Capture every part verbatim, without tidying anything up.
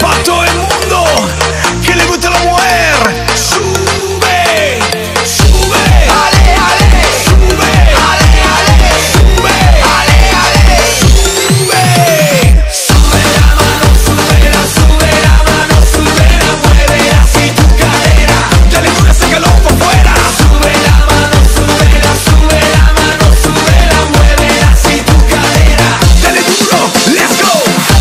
Pa' todo el mundo que le gusta la mujer. Sube, sube, ale, ale, sube, ale, ale, sube, ale, ale, sube. Sube la mano, sube la, sube la mano, sube la, mueve así tu cadera. Dale dura, sácalo por fuera. Sube la mano, sube la, sube la mano, sube la, mueve así tu cadera. Dale duro, let's go.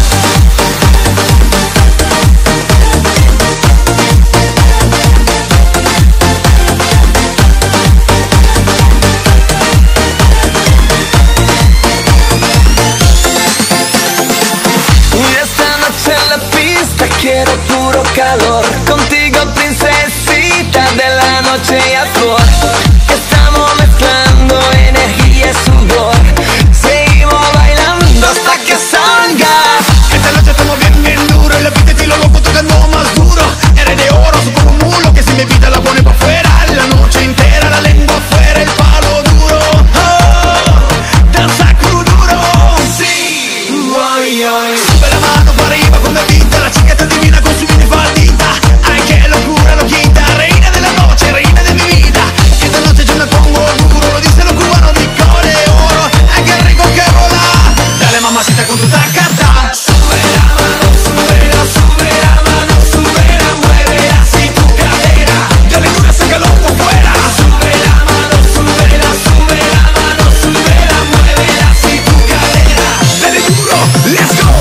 Quiero puro calor, contigo princesita de la noche y a flor. Estamos mezclando energía y sudor, seguimos bailando hasta que salga. Esta noche estamos bien, bien duro, y la pista estilo loco tocando más duro. Eres de oro, soy como un mulo que si me pita la pone pa' afuera. La noche entera, la lengua afuera, el palo duro. Oh, danza cruduro, sí. Ay, ay. Sube la mano para arriba con la pista, la chica está divina con su minifaldita. Ay, qué locura, loquita, reina de la noche, reina de mi vida. Esta noche yo me pongo duro, lo dicen los cubanos, disco de oro. Ay, qué rico que rola. Dale mamacita con tu tacata. Sube la mano, sube la, sube la mano, sube la, mueve así tu cadera. Dale dura, sácalo por fuera. Sube la mano, sube la, sube la mano, sube la, mueve así tu cadera. Dale duro, let's go.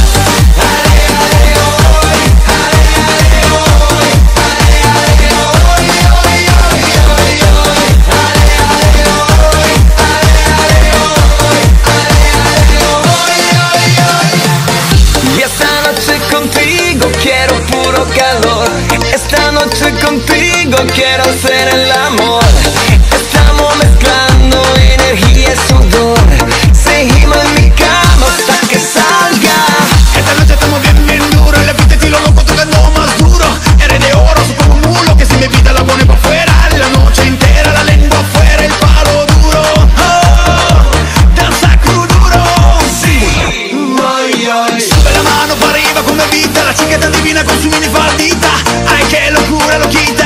Quiero puro calor, esta noche contigo quiero hacer el amor. Estamos mezclando energía y sudor, seguimos en mi cama hasta que salga. Esta noche estamos bien, bien duro, y la pista estilo loco tocando más duro. Eres de oro, soy como un mulo que si me pita la pone pa' afuera. La noche entera, la lengua afuera, el palo duro. Oh, danza cruduro, sí. Ay, ay. Sube la mano para arriba con la pista, la chica está divina con su minifaldita. Ay, qué locura, loquita.